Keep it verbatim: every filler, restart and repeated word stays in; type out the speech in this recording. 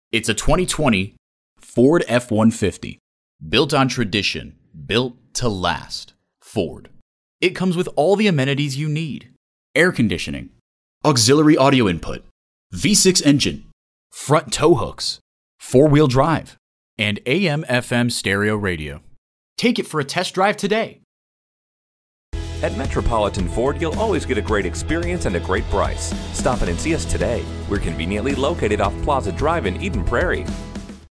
It's a twenty twenty Ford F one fifty. Built on tradition, built to last. Ford. It comes with all the amenities you need. Air conditioning, auxiliary audio input, V six engine, front tow hooks, four-wheel drive, and A M F M stereo radio. Take it for a test drive today. At Metropolitan Ford, you'll always get a great experience and a great price. Stop in and see us today. We're conveniently located off Plaza Drive in Eden Prairie.